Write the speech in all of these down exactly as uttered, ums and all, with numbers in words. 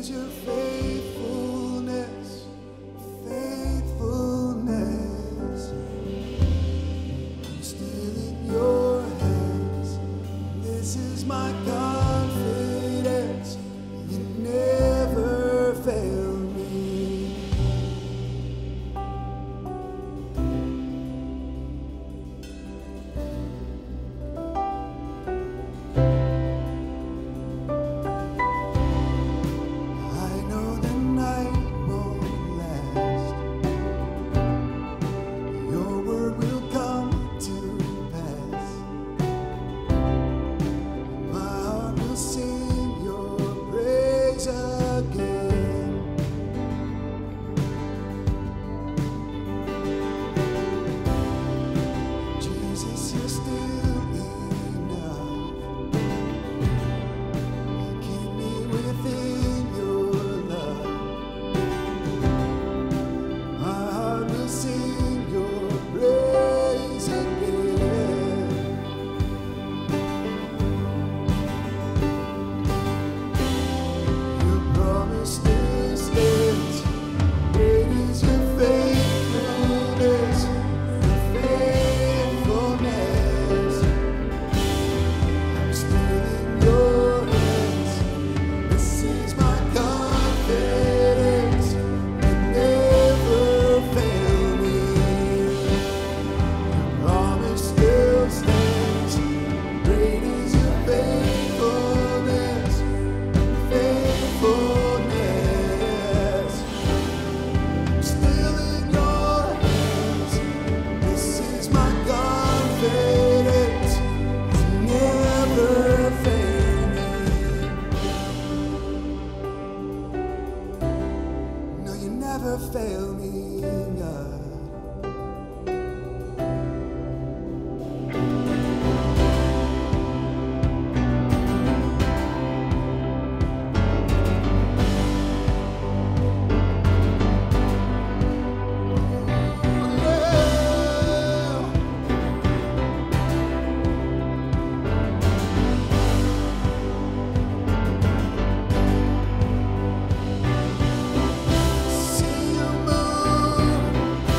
is your faithfulness, faithfulness. I'm still in your hands. This is my confidence. You never fail me. Never fail me, God. See you move.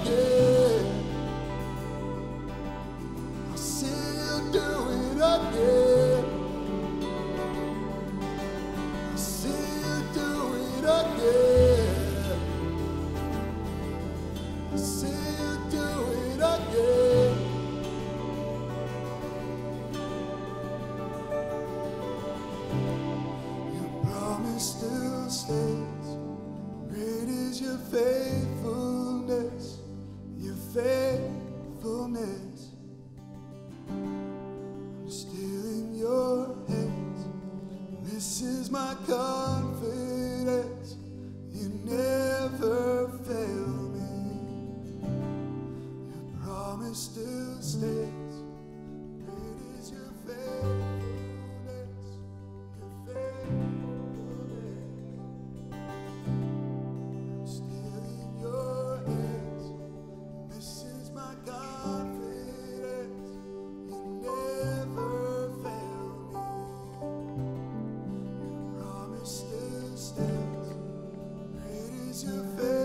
again. I'll see you do it again. I'll see you do it again. I'll see you do it again. Your promise still stays. Great is your faithfulness, your faithfulness. I'm still in your hands. This is my confidence. You never fail me. Your promise still stays. Great is your faithfulness, your faithfulness. Still in your hands. This is my confidence. You never fail me. Your promise still stands. Great is your faith.